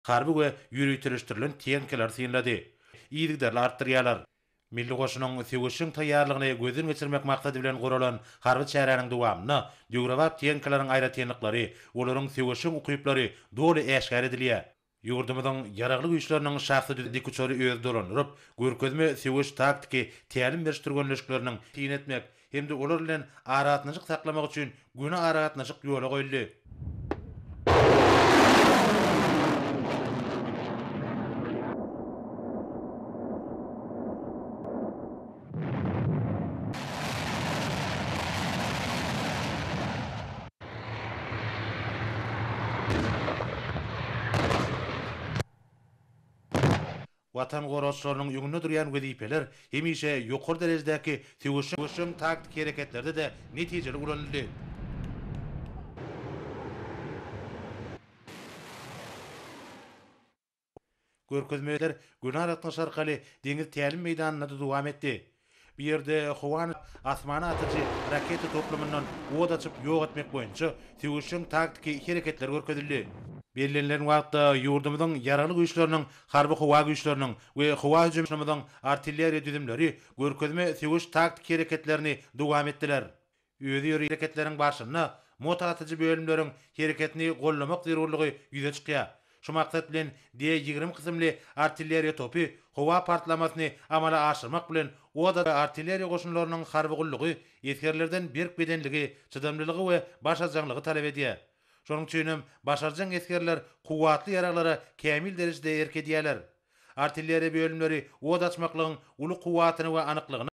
harby we ýürüýtirişdirilen teňkeler synlady. Ýygydarly artdyrýarlar. Milli goşunyň söwüşiň taýýarlygyny gözden geçirmek maksady bilen guralan harby çäräniň dowamyna ýugrawap teňkeleriň aýratynlyklary, olaryň söwüşiň ukyplary doly eşgär edilýär. Ýurdumyzyň ýaragly güýçleriniň şahsy dikuçary öz dolandyryp, görkezme söwüş taktiki tälim berişdirgenleşikleriniň tiýin etmek hemde olar bilen aratnaşyk saklamak üçin güne aratnaşyk ýola goýuldy. Watan gorosçylarynyň ýüňünde durýan wezipeler hemişe ýokary derejedäki söwüşiň taktik hereketlerde de netijeli ulanyldy. Görkezmeler gün aratnaş arkaly deňiz tälim meýdanyna da dowam etdi. Bir ýerde howan asmana atyjy raketa toplamyndan oda açyp ýok etmek boýunça söwüşiň taktiki hereketler görkezildi. Belirlenen wagtda ýurdumyzyň ýaraly güýçleriniň, harby howa güýçleriniň we howa hüjümçileriniň artilleriýa düzümleri görkezme söwüş taktik hereketlerini dowam etdiler. Özi ýöri hereketleriň başyna mota atyjy bölümleriň hereketini gollamak zerurlygy ýüze çykýar. Şu maksat bilen D-20 kysymly artilleriýa topy howa partlamasyny amala aşyrmak bilen oda artilleriýa goşunlarynyň harby gullygy, eskerlerden berk bedenligi, çydamlylygy we başarjanglygy talap edýär. Şonuň üçin başarjang eskerler kuwatly ýaraglara kämil derejede erkedýärler. Artilleriýa bölümleri oda açmaklygyň uly kuwatyny we anyklygyny